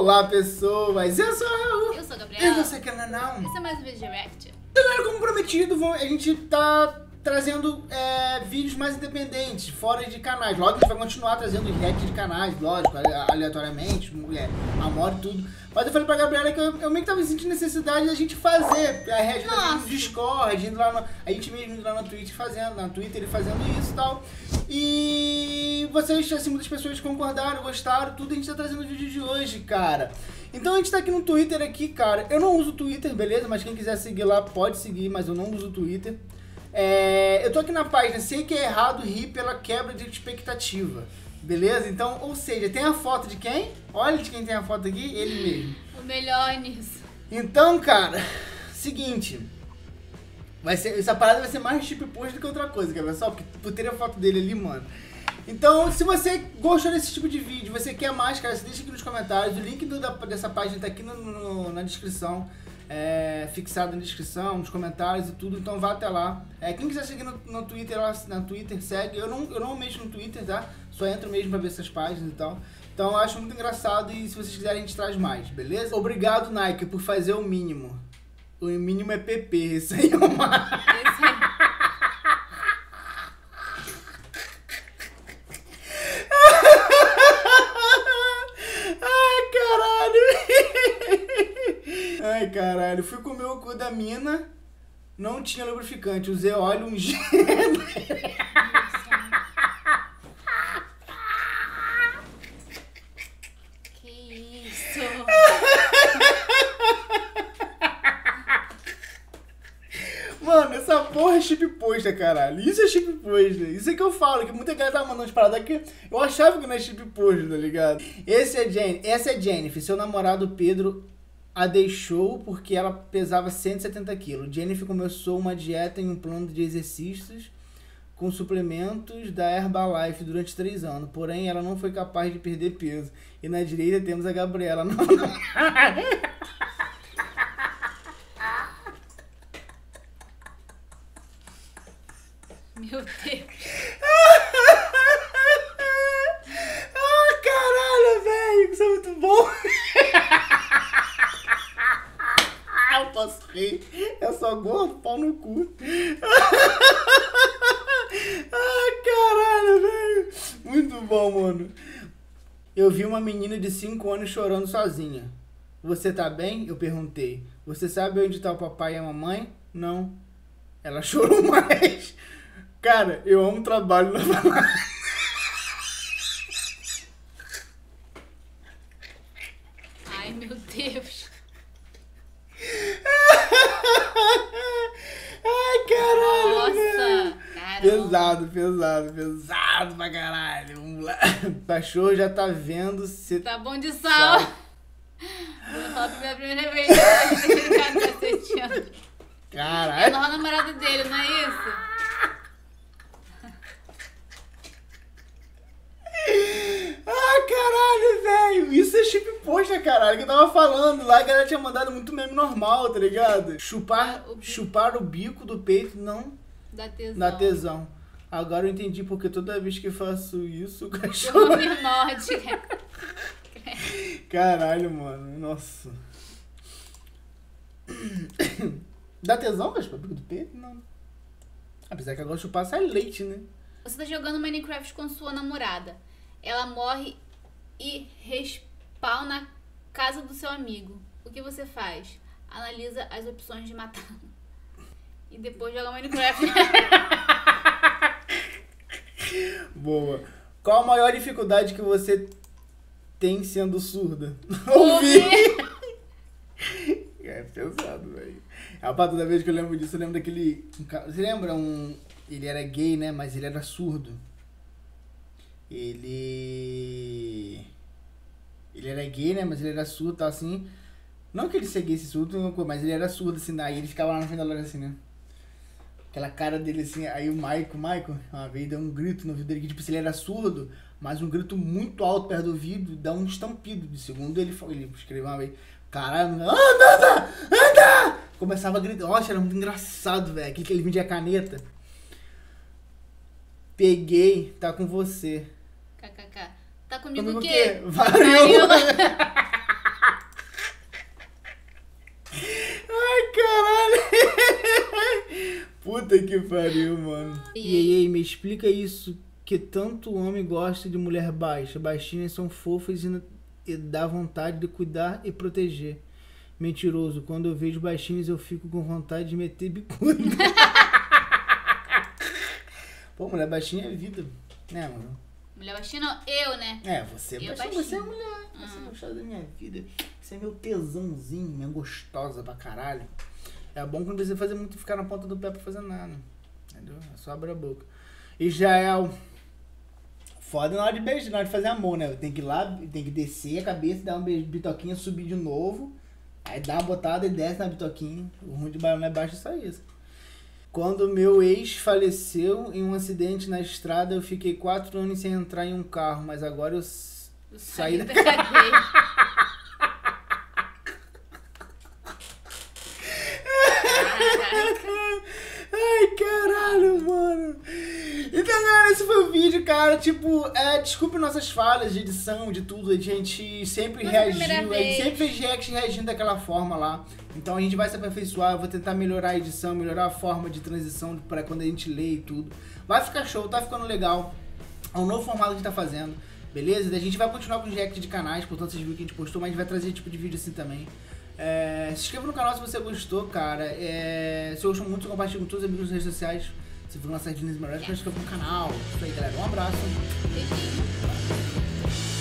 Olá, pessoas! Eu sou o Raul. Eu sou a Gabriela. E você, Cananão? Esse é mais um vídeo de React. Galera, como prometido, a gente tá trazendo vídeos mais independentes, fora de canais. Lógico que a gente vai continuar trazendo react de canais, lógico, aleatoriamente, amor e tudo. Mas eu falei pra Gabriela que eu meio que tava sentindo necessidade da gente fazer a react no Discord, indo lá no, a gente mesmo indo lá no Twitch fazendo, na Twitter e fazendo isso e tal. E vocês, assim, muitas pessoas concordaram, gostaram, tudo, a gente tá trazendo o vídeo de hoje, cara. Então a gente tá aqui no Twitter aqui, cara. Eu não uso o Twitter, beleza? Mas quem quiser seguir lá pode seguir, mas eu não uso o Twitter. Eu tô aqui na página, sei que é errado rir pela quebra de expectativa, beleza? Então, ou seja, tem a foto de quem? Olha de quem tem a foto aqui, ele mesmo. O melhor nisso. Então, cara, seguinte, essa parada vai ser mais chip post do que outra coisa, quer ver só? Porque por ter a foto dele ali, mano. Então, se você gostou desse tipo de vídeo, você quer mais, cara, você deixa aqui nos comentários, o link dessa página tá aqui na descrição. Fixado na descrição, nos comentários e tudo, então vá até lá. Quem quiser seguir no Twitter, na Twitter, segue. Eu não mexo no Twitter, tá? Só entro mesmo pra ver essas páginas e tal. Então eu acho muito engraçado e se vocês quiserem a gente traz mais, beleza? Obrigado, Nike, por fazer o mínimo. O mínimo é PP, isso aí é uma... Ai, caralho, fui comer o cu da mina, não tinha lubrificante, usei óleo ungido. Que isso? Mano, essa porra é chip posta, caralho. Isso é chip posta. Isso é que eu falo, que muita galera tá mandando as paradas aqui. Eu achava que não é chip posta, tá ligado? Essa é Jennifer, seu namorado Pedro a deixou porque ela pesava 170 quilos. Jennifer começou uma dieta em um plano de exercícios com suplementos da Herbalife durante 3 anos. Porém, ela não foi capaz de perder peso. E na direita temos a Gabriela. Meu Deus. Ah, caralho, velho. Isso é muito bom. Eu posso rir. Eu sou gordo, pau no cu. Ai, caralho, velho. Muito bom, mano. Eu vi uma menina de 5 anos chorando sozinha. Você tá bem? Eu perguntei. Você sabe onde tá o papai e a mamãe? Não. Ela chorou mais. Cara, eu amo trabalho na balada. Ai, meu Deus. Ai, caralho. Nossa, Pesado pra caralho. Vamos lá. O cachorro já tá vendo se... Tá bom de sal. Vou falar pela primeira vez que ele tá caceteando. Caralho. É a nova namorada dele, não é isso? Ah, caralho, velho. Isso é chip posta, caralho. Que eu tava falando lá, a galera tinha mandado muito meme normal, tá ligado? Chupar o bico do peito não dá tesão. Agora eu entendi porque toda vez que eu faço isso, o cachorro me morde. Caralho, mano. Nossa. Dá tesão, mas chupar o bico do peito? Não. Apesar que agora chupar sai leite, né? Você tá jogando Minecraft com sua namorada. Ela morre e respawn na casa do seu amigo. O que você faz? Analisa as opções de matar. E depois joga Minecraft. Boa. Qual a maior dificuldade que você tem sendo surda? Ouvir. É pesado, velho. Rapaz, toda vez que eu lembro disso, eu lembro daquele... Você lembra Ele era gay, né? Mas ele era surdo. Ele era gay, né? Mas ele era surdo, tá assim. Não que ele seguisse surdo, mas ele era surdo, assim. Aí ele ficava lá na frente da loja, assim, né? Aquela cara dele, assim. Aí o Michael, uma vez deu um grito no ouvido dele, que tipo, se ele era surdo, mas um grito muito alto perto do ouvido, dá um estampido. De segundo ele escreveu uma vez, caralho, anda! Começava a gritar. Nossa, era muito engraçado, velho. Aquele que ele vendia caneta. Peguei, tá com você. KKK. Tá comigo o quê? Varíola. que pariu, mano. E aí, me explica isso, que tanto homem gosta de mulher baixa. Baixinhas são fofas e dá vontade de cuidar e proteger. Mentiroso, quando eu vejo baixinhos eu fico com vontade de meter bicuda. Pô, mulher baixinha é vida, né, mano? Mulher baixinha não, eu, né? Você eu baixinha. Você é mulher. Você é gostada da minha vida. Você é meu tesãozinho, minha gostosa pra caralho. É bom que não precisa fazer muito ficar na ponta do pé pra fazer nada. Entendeu? É só abrir a boca. Israel. Foda na hora de beijar, na hora de fazer amor, né? Tem que ir lá, tem que descer a cabeça, dar uma bitoquinha, subir de novo. Aí dá uma botada e desce na bitoquinha. O ruim de baiano é baixo é só isso. Quando meu ex faleceu em um acidente na estrada, eu fiquei 4 anos sem entrar em um carro, mas agora eu saí da cadeia. Ai, caralho, mano. Então, galera, esse foi o vídeo, cara. Tipo, desculpe nossas falhas de edição, de tudo. A gente sempre reagiu, a gente sempre fez react reagindo daquela forma lá. Então a gente vai se aperfeiçoar, eu vou tentar melhorar a edição, melhorar a forma de transição para quando a gente lê e tudo. Vai ficar show, tá ficando legal. É um novo formato que a gente tá fazendo, beleza? A gente vai continuar com os reacts de canais, portanto vocês viram que a gente postou, mas a gente vai trazer esse tipo de vídeo assim também. Se inscreva no canal se você gostou, cara. Se você gostou muito, compartilhe com todos os amigos nas redes sociais. Se for lançar Disney Melhores, se inscreva no canal. Isso aí, galera. Um abraço. Beijinho.